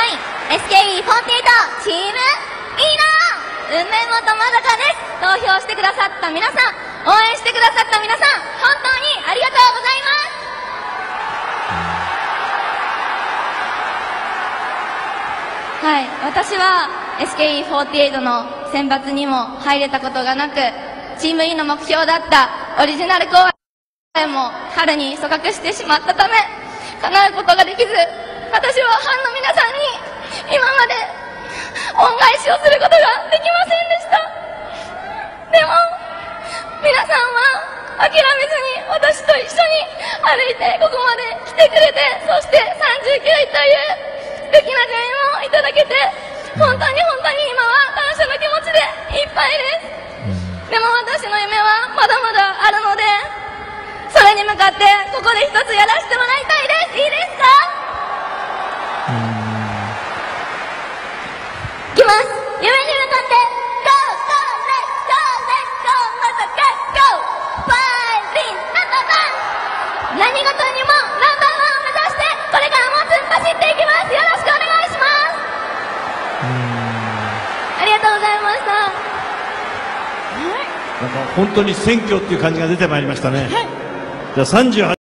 SKE48 チームいいな運命元まさかです。投票してくださった皆さん、応援してくださった皆さん、本当にありがとうございます。はい、私は SKE48 の選抜にも入れたことがなく、チーム E の目標だったオリジナル公演も春に組閣してしまったため叶うことができず、私はファンの皆さんに今まで恩返しをすることができませんでした。でも皆さんは諦めずに私と一緒に歩いてここまで来てくれて、そして39位という素敵な順位をいただけて、本当に今は感謝の気持ちでいっぱいです。でも私の夢はまだまだあるので、それに向かってここで一つやらせてもらいたいです。いいですか？いきます。夢に向かって Go! Go! Let's go! Let's go! Let's go! Fighting! 何事にもナンバーワンを目指してこれからも突っ走っていきます。よろしくお願いします。ありがとうございました。 なんか本当に選挙っていう感じが出てまいりましたね。じゃあ38